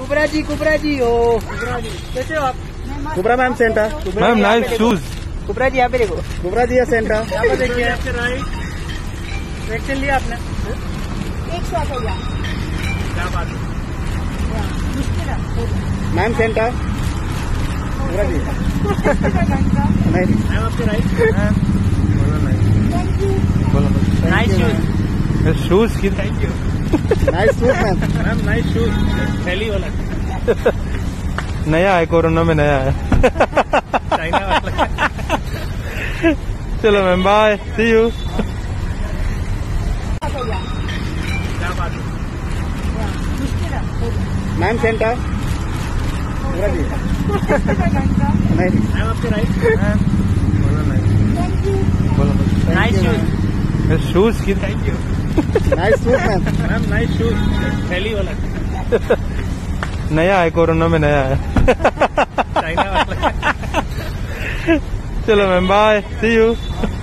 कुबरा जी ओ कुबरा जी कैसे हो आप? Kubra ma'am center. Ma'am nice shoes. Kubra ji यहाँ पे देखो, कुबरा जी सेंटर। यहाँ पे देखिए। वैक्सीन लिया आपने? 100 भैया। क्या बात है, मैम सेंटर। कुबरा जी नहीं मैम आपके राइट। बोलो नाइस शूज। शूज की thank you nice shoes ma'am. Ma'am, nice shoes. पहली वाला नया है, कोरोना में नया है। चाइना वाला। चलो मैम, बाय, सी यू। क्या बात है, मैम सेंटर। कुबरा जी नहीं मैम आपके राइट। बोलो नाइस शूज। शूज की thank you nice shoes ma'am. Ma'am, nice shoes. पहली वाला नया है, कोरोना में नया है। चाइना वाला। चलो मैम, बाय, सी यू।